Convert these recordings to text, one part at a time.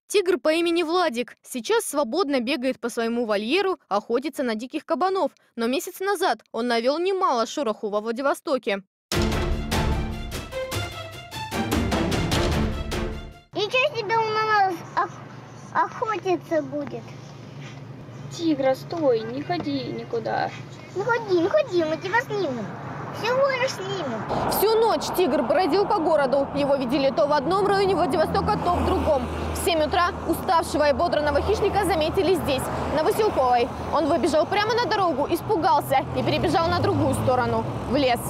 Тигр по имени Владик сейчас свободно бегает по своему вольеру, охотится на диких кабанов. Но месяц назад он навел немало шороху во Владивостоке. И что тебе на нас охотиться будет? Тигра, стой, не ходи никуда. Не ходи, мы тебя снимем. Всего лишь снимем. Всю ночь тигр бродил по городу. Его видели то в одном районе Владивостока, то в другом. В 7 утра уставшего и бодранного хищника заметили здесь, на Василковой. Он выбежал прямо на дорогу, испугался и перебежал на другую сторону, в лес.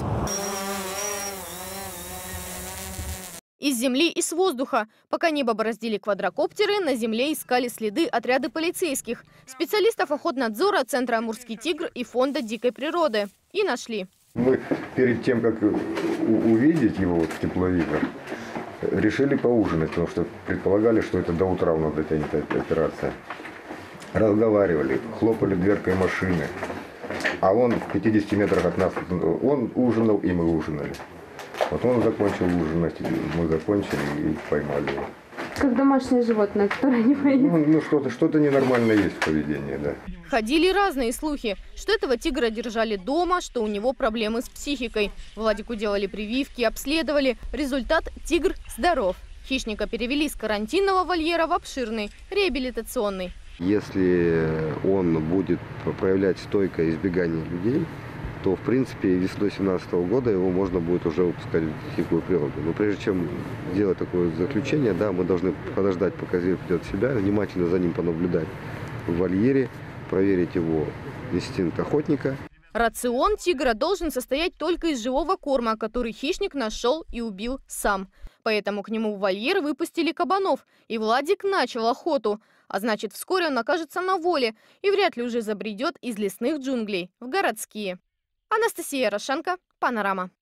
Из земли и с воздуха. Пока небо бороздили квадрокоптеры, на земле искали следы отряды полицейских, специалистов охотнадзора Центра «Амурский тигр» и Фонда дикой природы. И нашли. Мы перед тем, как увидеть его в тепловизор, решили поужинать, потому что предполагали, что это до утра у нас дотянет эта операция. Разговаривали, хлопали дверкой машины, а он в 50 метрах от нас, он ужинал, и мы ужинали. Вот он закончил ужинать, мы закончили и поймали его. Как домашнее животное, которое не боится. Что-то ненормальное есть в поведении, да. Ходили разные слухи, что этого тигра держали дома, что у него проблемы с психикой. Владику делали прививки, обследовали. Результат – тигр здоров. Хищника перевели с карантинного вольера в обширный, реабилитационный. Если он будет проявлять стойкое избегание людей, то, в принципе, весной 2017 года его можно будет уже выпускать в дикую природу. Но прежде чем делать такое заключение, да, мы должны подождать, пока зверь придет в себя, внимательно за ним понаблюдать в вольере, проверить его инстинкт охотника. Рацион тигра должен состоять только из живого корма, который хищник нашел и убил сам. Поэтому к нему в вольер выпустили кабанов, и Владик начал охоту. А значит, вскоре он окажется на воле и вряд ли уже забредет из лесных джунглей в городские. Анастасия Ярошенко, Панорама.